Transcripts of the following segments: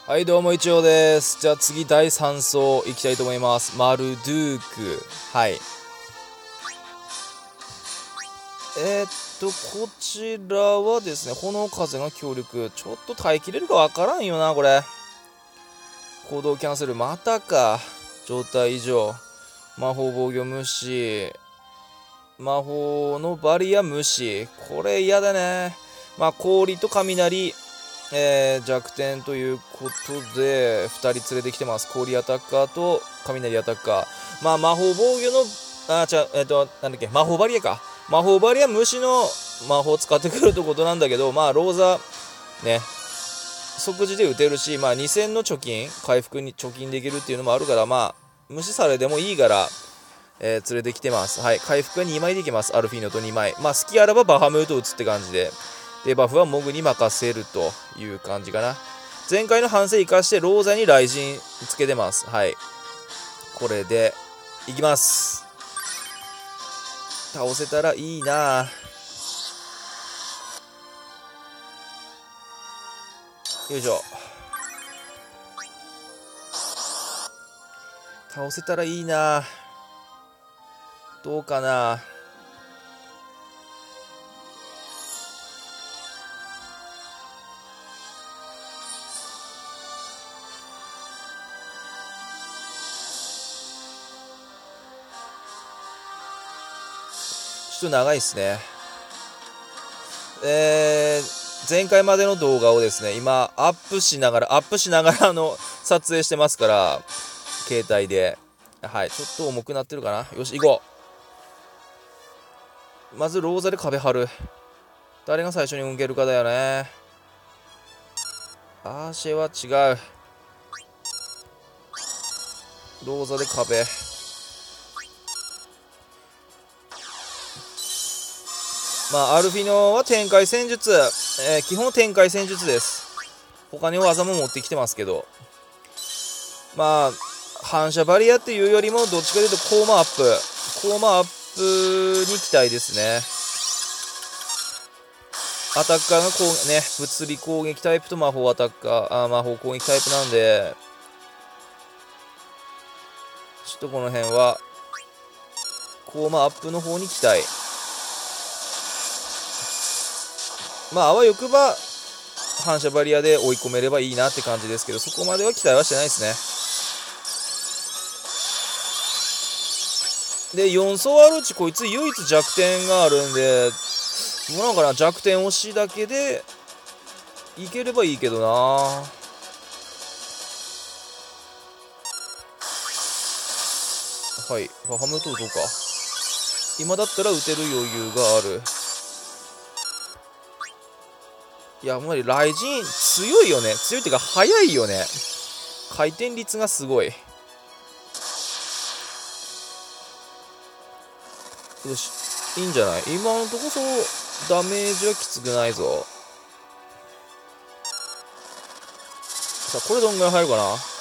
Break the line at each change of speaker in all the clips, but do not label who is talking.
はい、どうも一応です。じゃあ次第3走いきたいと思います。マルドゥーク。はい。こちらはですね、炎風が強力。ちょっと耐えきれるかわからんよな、これ。行動キャンセル、またか。状態異常。魔法防御無視。魔法のバリア無視。これ嫌だね。まあ、氷と雷、弱点ということで、2人連れてきてます。氷アタッカーと雷アタッカー。まあ、魔法防御の、なんだっけ、魔法バリアか。魔法バリア無視の魔法を使ってくるってことなんだけど、まあ、ローザ、ね、即時で打てるし、まあ、2000の貯金、回復に貯金できるっていうのもあるから、まあ、無視されてもいいから、連れてきてます。はい、回復は2枚できます。アルフィーノと2枚。まあ、好きあらばバハムート打つって感じで。で、バフはモグに任せるという感じかな。前回の反省生かしてローザに雷神つけてます。はい。これで、いきます。倒せたらいいな。よいしょ。倒せたらいいな。どうかな。ちょっと長いですね。前回までの動画をですね、今アップしながら撮影してますから、携帯で。はい、ちょっと重くなってるかな。よし、行こう。まずローザで壁張る。誰が最初に動けるかだよね。アーシェは違う。ローザで壁。まあ、アルフィノは展開戦術、基本展開戦術です。他に技も持ってきてますけど、まあ、反射バリアっていうよりも、どっちかというとコーマアップに期待ですね。アタッカーが物理攻撃タイプと魔法アタッカー、魔法攻撃タイプなんで、ちょっとこの辺は、コーマアップの方に期待。まあ、あわよくば反射バリアで追い込めればいいなって感じですけど、そこまでは期待はしてないですね。で、4層あるうちこいつ唯一弱点があるんで、どうなのかな。弱点押しだけでいければいいけどな。はい、バハムート打とうか。今だったら打てる余裕がある。いや、もう雷神強いよね。強いっていうか速いよね。回転率がすごい。よし、いいんじゃない。今のとこそダメージはきつくないぞ。さあ、これどんぐらい入るか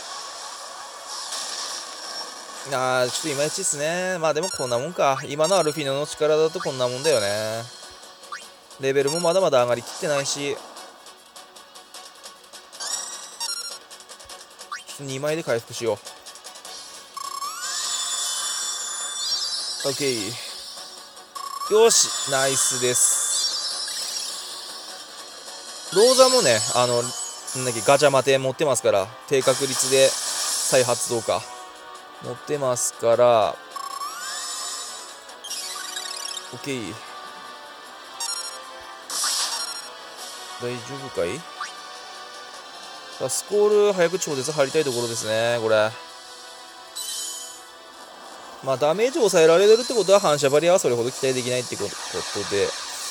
な。ちょっといまいちっすね。まあでもこんなもんか。今のアルフィノの力だとこんなもんだよね。レベルもまだまだ上がりきってないし、2枚で回復しよう。 OK。 よし、ナイスです。ローザもね、なんだっけ、ガチャマテ持ってますから、低確率で再発動か持ってますから、 OK。 大丈夫かい。さあ、スコール早く超絶張りたいところですね、これ。まあ、ダメージを抑えられるってことは反射バリアはそれほど期待できないってことで、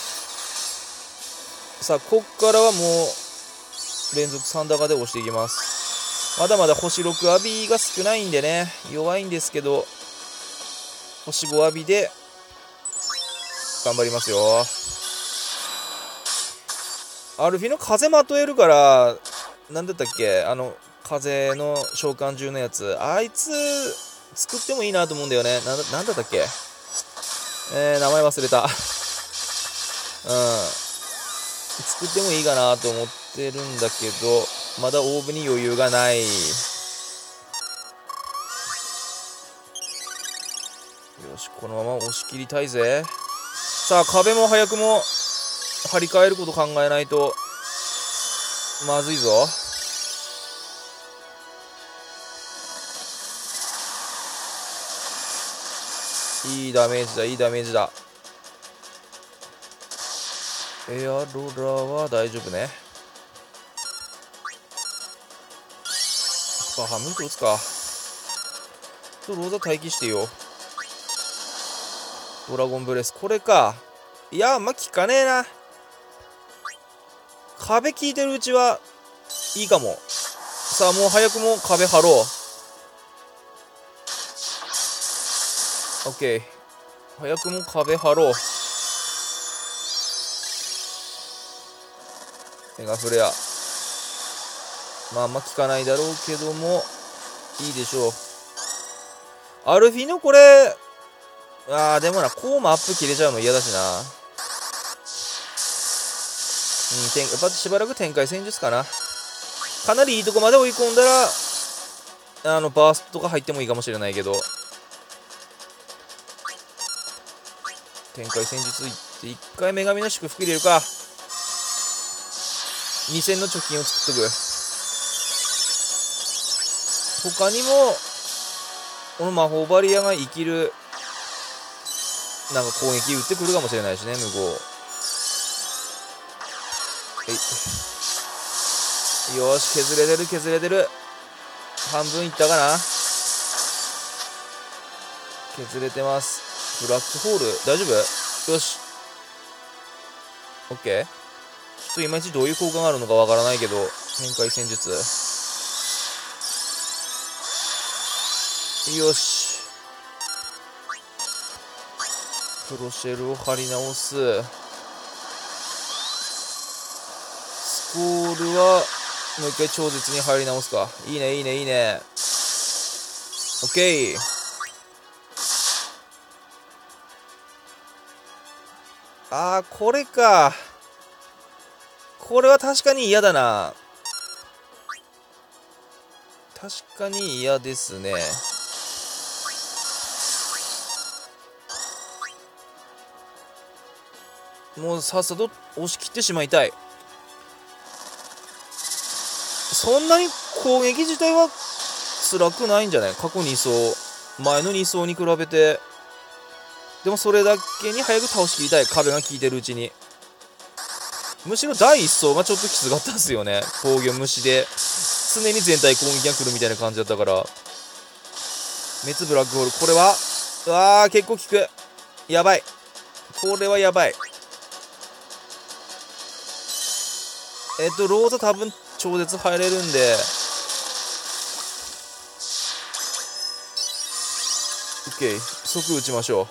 さあ、こっからはもう連続3高で押していきます。まだまだ星6アビが少ないんでね、弱いんですけど、星5アビで頑張りますよ。アルフィの風まとえるから、なんだったっけ、風の召喚獣のやつ、あいつ作ってもいいなと思うんだよね。なんだったっけ、名前忘れた。作ってもいいかなと思ってるんだけど、 まだオーブに余裕がない。よし、このまま押し切りたいぜ。さあ、壁も早くも張り替えること考えないとまずいぞ。いいダメージだ、いいダメージだ。エアロラは大丈夫ね。バハムート打つか。ローザ待機してよ。ドラゴンブレス、これか。いや、効かねえな。壁効いてるうちはいいかも。さあ、もう早くも壁張ろう。オッケー。早くも壁張ろう。メガフレア。あんま効かないだろうけども、いいでしょう。アルフィのこれ、でもな、コーマアップ切れちゃうの嫌だしな。やっぱしばらく展開戦術かな。かなりいいとこまで追い込んだら、バーストとか入ってもいいかもしれないけど、展開戦術いって1回女神の祝福入れるか。2000の貯金を作っとく。他にもこの魔法バリアが生きるなんか攻撃打ってくるかもしれないしね。向こうよし、削れてる削れてる。半分いったかな。削れてます。ブラックホール大丈夫。よし OK。 ちょっといまいちどういう効果があるのかわからないけど、展開戦術よし、プロシェルを貼り直す。スコールはもう一回超絶に入り直すか。いいねいいねいいね。オッケー。これか。これは確かに嫌だな。確かに嫌ですね。もうさっさと押し切ってしまいたい。そんなに攻撃自体は辛くないんじゃない。過去2走前の2走に比べて。でもそれだけに早く倒しきりたい。壁が効いてるうちに。むしろ第1走がちょっときつかったですよね。防御無視で常に全体攻撃が来るみたいな感じだったから。滅ブラックホール、これは結構効く。やばい、これはやばい。ローザ多分超絶入れるんで、OK、即打ちましょう。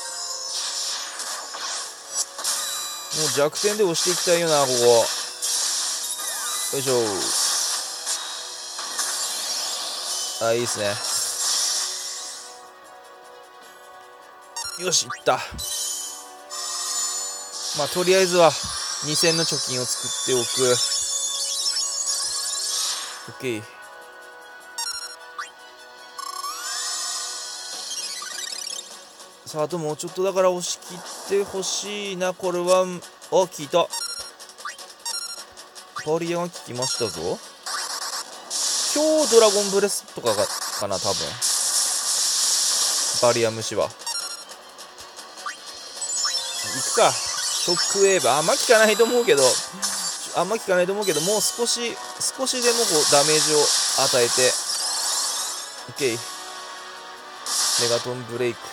もう弱点で押していきたいよな、ここ。よいしょ。いいっすね。よし、いった。とりあえずは2000の貯金を作っておく。OK。さあ、あともうちょっとだから押し切ってほしいな。これは効いた。バリアが効きましたぞ。今日ドラゴンブレスとかかな、多分。バリア虫は。いくか。ショックウェーブ。あんま効かないと思うけど、もう少しでもダメージを与えて。OK。メガトンブレイク。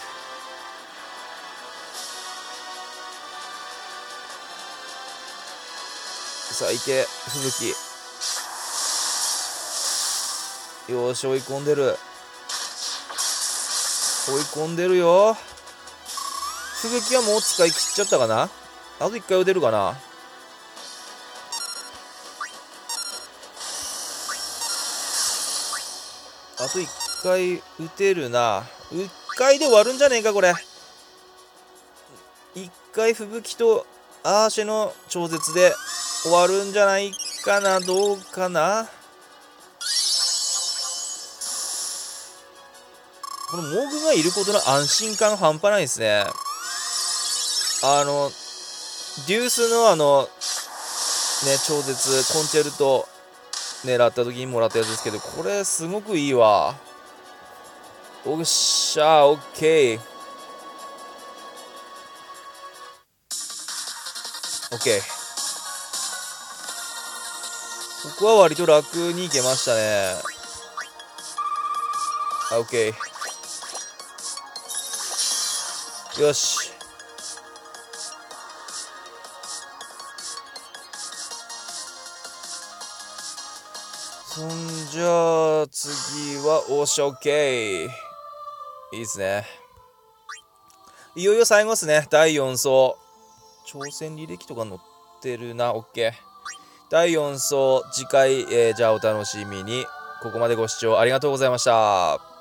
さあ、いけ、吹雪。よーし、追い込んでる。よ。吹雪はもう使い切っちゃったかな。あと1回打てるかな。あと1回打てるな。1回で終わるんじゃねえか、これ。1回吹雪とアーシェの超絶で終わるんじゃないかな、どうかな。このモグがいることの安心感半端ないですね。デュースの超絶コンチェルト狙った時にもらったやつですけど、これすごくいいわ。おっしゃー、オッケー。オッケー。ここは割と楽にいけましたね。オッケー。よし。そんじゃあ次はオッケー。いいですね。いよいよ最後ですね。第4走。挑戦履歴とか載ってるな。オッケー。第4走、次回、じゃあお楽しみに。ここまでご視聴ありがとうございました。